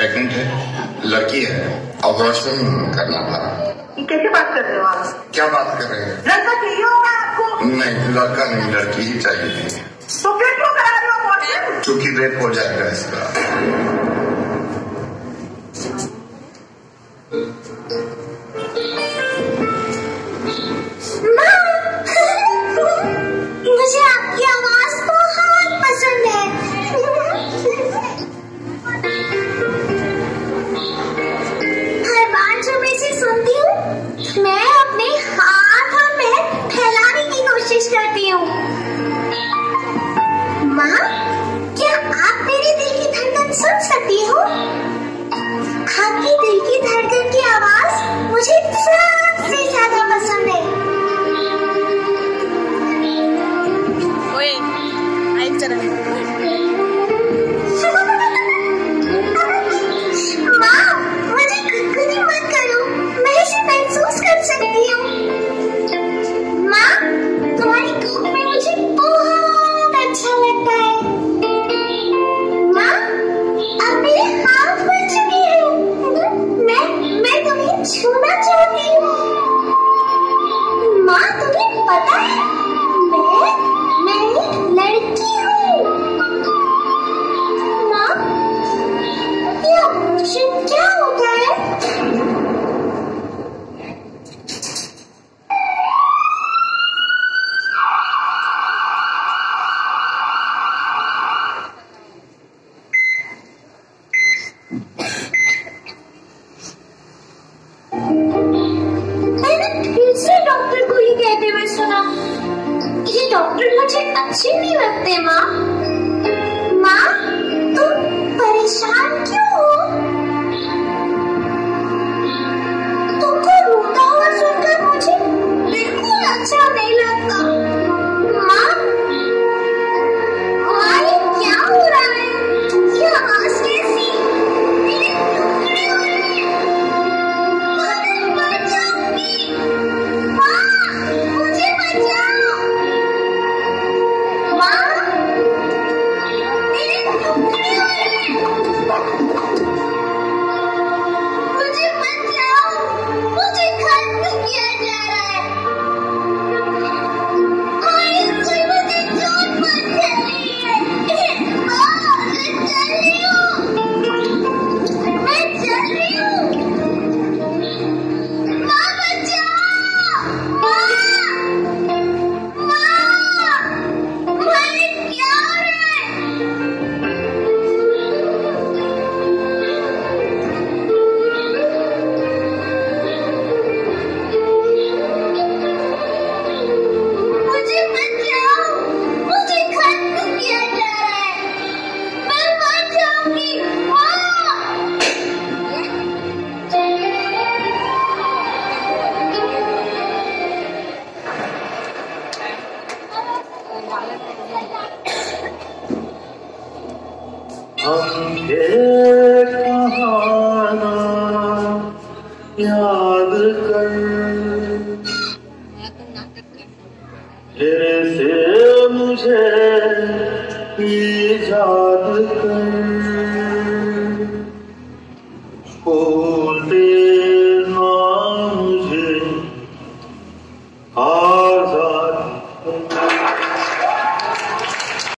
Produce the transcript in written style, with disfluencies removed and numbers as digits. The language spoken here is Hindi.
प्रेग्नेंट है, लड़की है, अबॉर्शन करना था। कैसे बात कर रहे हो आप? क्या बात कर रहे हैं? लड़का चाहिए होगा आपको? नहीं, लड़का नहीं, लड़की ही चाहिए थी। तो फिर क्यों करा रहे हो अबॉर्शन? क्योंकि रेप हो जाएगा इसका। मुझे आपकी आवाज बहुत पसंद है। हर बार जब मैं इसे सुनती हूँ, मैं अपने हाथ और पैर फैलाने की कोशिश करती हूँ। माँ, क्या आप मेरे दिल की धड़कन सुन सकती हो? आपकी दिल की धड़कन की आवाज मुझे सबसे ज्यादा पसंद है। माँ, मुझे गुदगुदी मत करो, मैं इसे महसूस कर सकती हूँ। माँ, तुम्हारी कोख में मुझे बहुत अच्छा लगता है। माँ, अब मेरे हाथ बन चुके हैं। मैं तुम्हें छूना चाहती हूँ। माँ, तुम्हें पता है मैं एक लड़की हूँ। माँ, ये ऑपरेशन क्या होता है? मैंने फिर से डॉक्टर को ये कहते हुए सुना। ये डॉक्टर मुझे अच्छे नहीं लगते। माँ, माँ, तुम परेशान क्यों हो? तुमको रोता हुआ सुनकर मुझे बिल्कुल अच्छा नहीं लगता। माँ, ये क्या हो रहा है? ये आवाज कैसी? मेरे टुकड़े हो रहे हैं। मैं मर जाऊंगी। माँ, मुझे बचाओ। माँ, मेरे टुकड़े हो रहे हैं। मुझे बचाओ, मुझे खत्म किया जा रहा है। कोई मुझे चोट पहुंचा रही है। मैं चल रही हूँ। मैं चल रही हूँ। माँ, बचाओ। माँ, क्या हो रहा है? मुझे बचाओ, मुझे खत्म किया जा रहा है। मैं मर जाऊंगी। हमके कहाना याद कर, फिर से मुझे याद कर।